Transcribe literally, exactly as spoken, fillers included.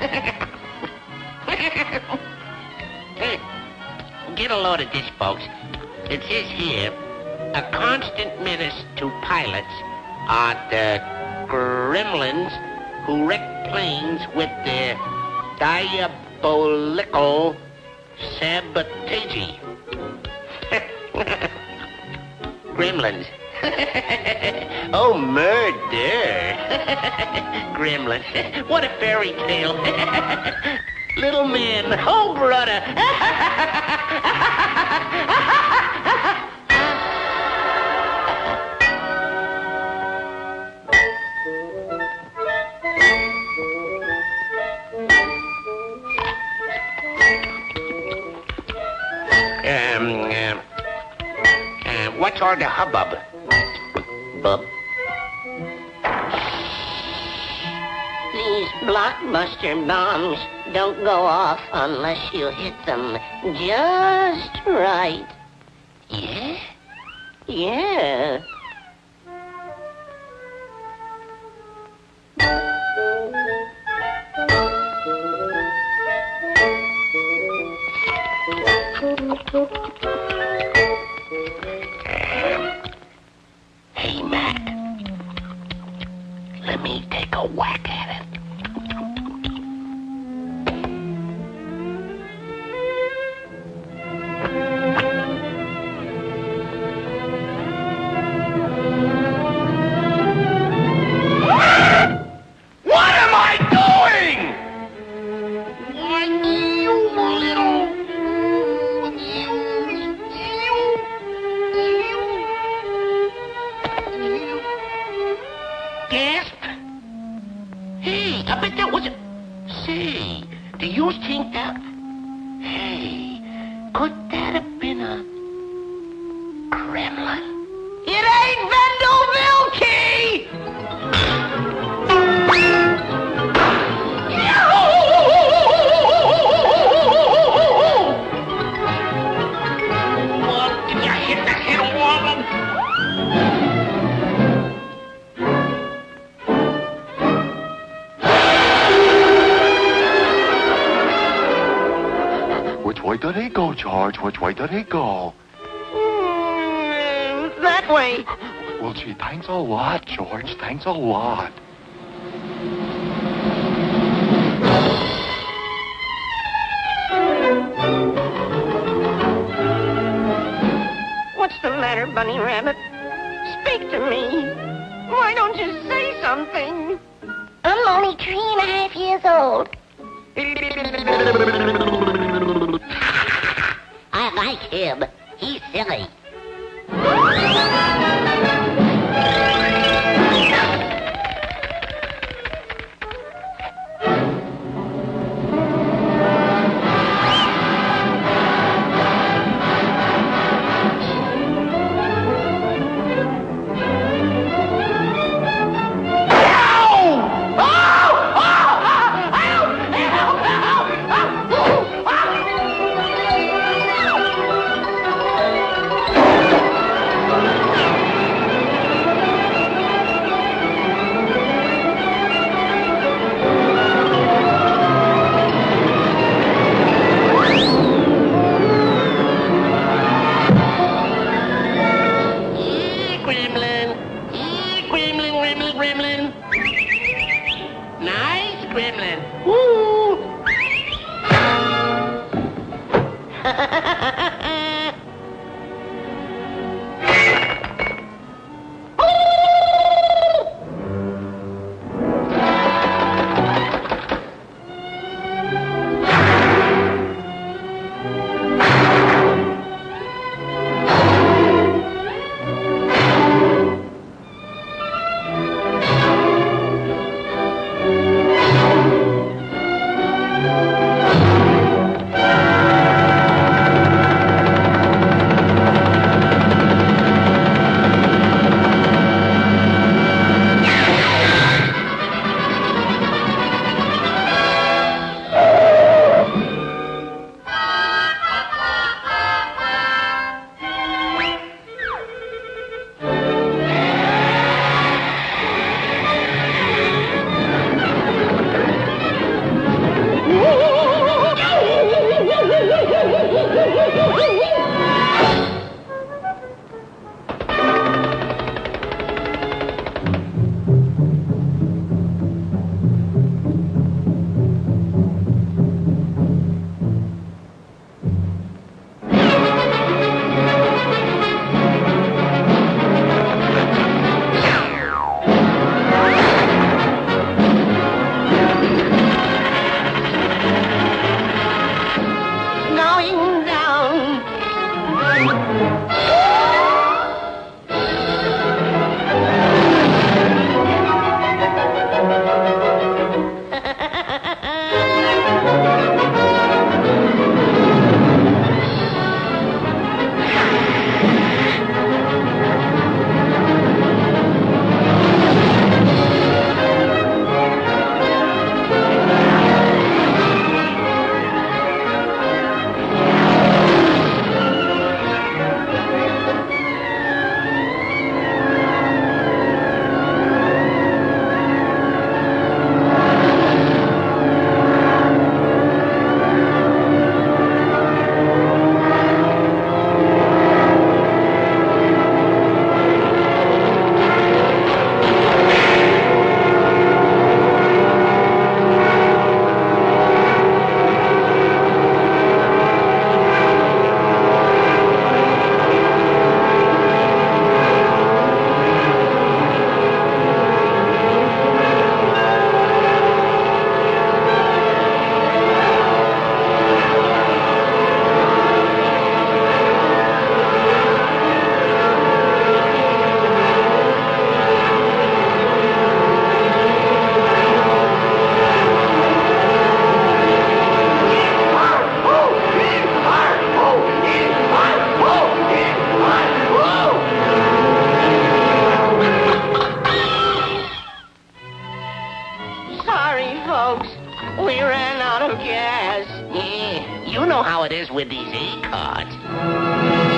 Hey, get a load of this, folks. It says here, a constant menace to pilots are the gremlins who wreck planes with their diabolical sabotage. Gremlins. Oh, murder. Gremlin. What a fairy tale. Little man. Oh, brother. um, uh, uh, what's all the hubbub? Bub. These blockbuster bombs don't go off unless you hit them just right. Yeah? Yeah. Hey, Mac. Let me take a whack at it. What am I doing? Why, you little... You... You... You... Gasp! Hey, I bet that was a... Say, do you think that... Hey, could that have been a... gremlin? It ain't Vendel Vilkey! Well, did you hit the head of one of them? Which way did he go, George? Which way did he go? Mm, that way. Well, gee, thanks a lot, George. Thanks a lot. What's the matter, Bunny Rabbit? Speak to me. Why don't you say something? I'm only three and a half years old. I like him. He's silly. Gremlin. Woo! about them, Jazz. Yeah, you know how it is with these A-cards.